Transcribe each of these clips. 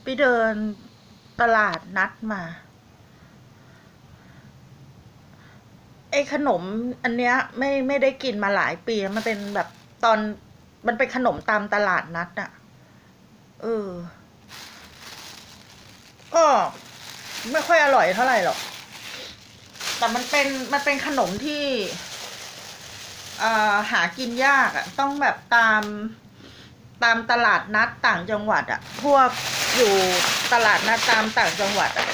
ไปเดินตลาดนัดมาไอ้ขนมอันเนี้ยไม่ได้กินมาหลายปีมันเป็นแบบตอนมันเป็นขนมตามตลาดนัดอะเออก็ไม่ค่อยอร่อยเท่าไหร่หรอกแต่มันเป็นขนมที่หากินยากอะต้องแบบตามตลาดนัดต่างจังหวัดอะพวกอยู่ตลาดนัดตามต่างจังหวัดอะ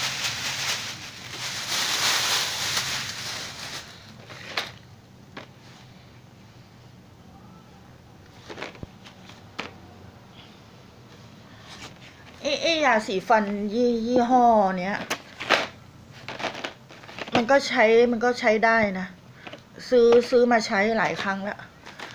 ยาสีฟันยี่ห้อเนี้ยมันก็ใช้ได้นะซื้อมาใช้หลายครั้งแล้ว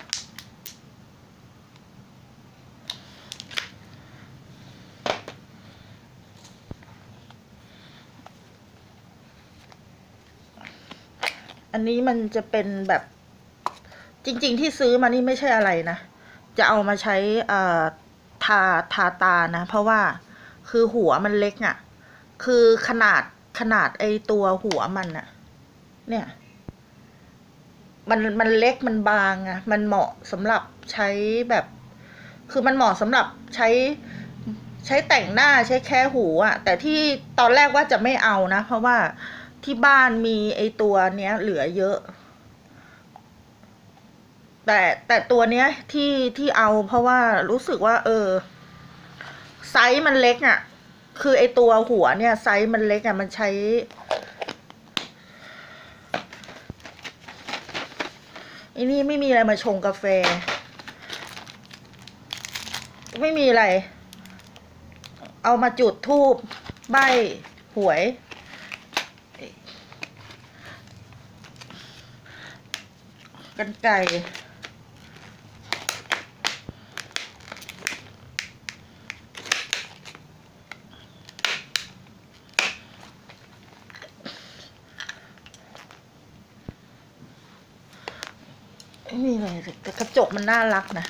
อันนี้มันจะเป็นแบบจริงๆที่ซื้อมานี่ไม่ใช่อะไรนะจะเอามาใช้ทาตานะเพราะว่าคือหัวมันเล็กอ่ะคือขนาดไอตัวหัวมันอะเนี่ยมันเล็กมันบางอะมันเหมาะสำหรับใช้แบบคือมันเหมาะสำหรับใช้แต่งหน้าใช้แค่หูอะแต่ที่ตอนแรกว่าจะไม่เอานะเพราะว่าที่บ้านมีไอตัวเนี้ยเหลือเยอะแต่ตัวเนี้ยที่เอาเพราะว่ารู้สึกว่าไซส์มันเล็กอะคือไอตัวหัวเนี่ยไซส์มันเล็กอะมันใช้ไอ้นี่ไม่มีอะไรมาชงกาแฟไม่มีอะไรเอามาจุดธูปใบหวยกรรไกรไม่มีอะไรแต่กระจกมันน่ารักนะ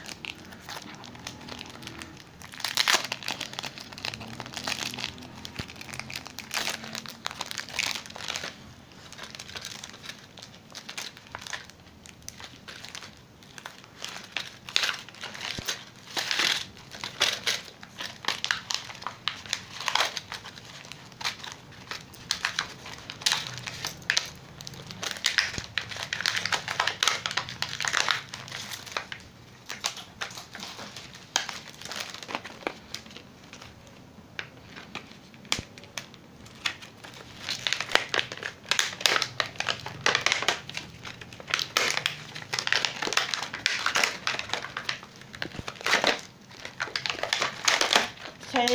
ใช้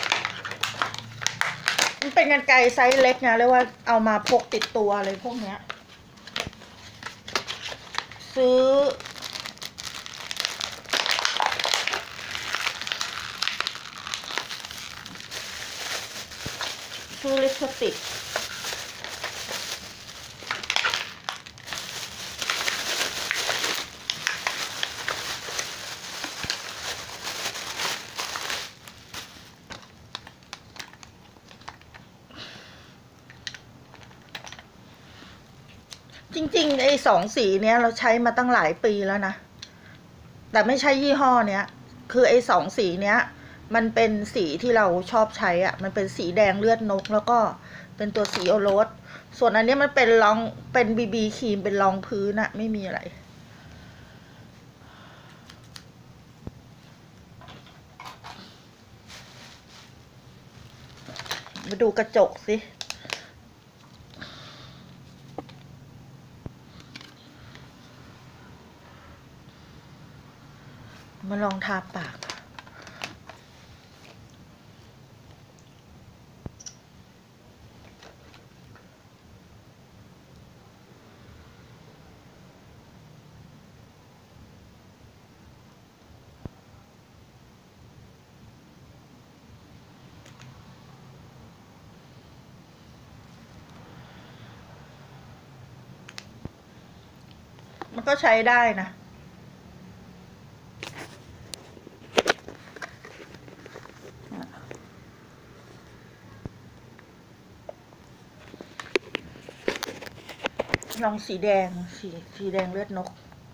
มันเป็นกรรไกรไซส์เล็กนะเรียกว่าเอามาพกติดตัวเลยพวกเนี้ยซื้อลิปสติกจริงๆไอ้2 สีเนี้ยเราใช้มาตั้งหลายปีแล้วนะแต่ไม่ใช่ยี่ห้อเนี้ยคือไอ้2 สีเนี้ยมันเป็นสีที่เราชอบใช้อ่ะมันเป็นสีแดงเลือดนกแล้วก็เป็นตัวสีโอรสส่วนอันนี้มันเป็นรองเป็นบีครีมเป็นรองพื้นอะไม่มีอะไรมาดูกระจกสิมาลองทาปากมันก็ใช้ได้นะลองสีแดงสีแดงเลือดนก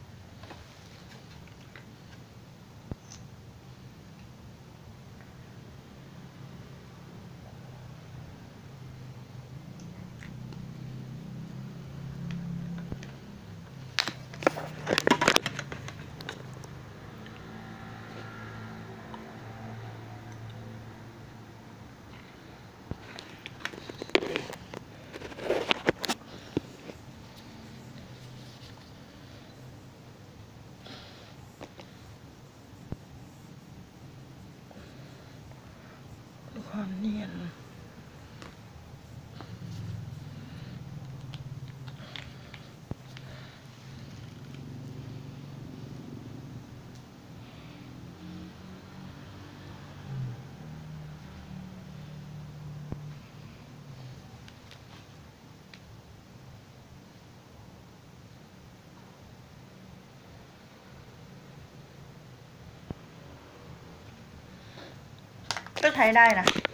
ความเนียนก็ใช้ได้นะ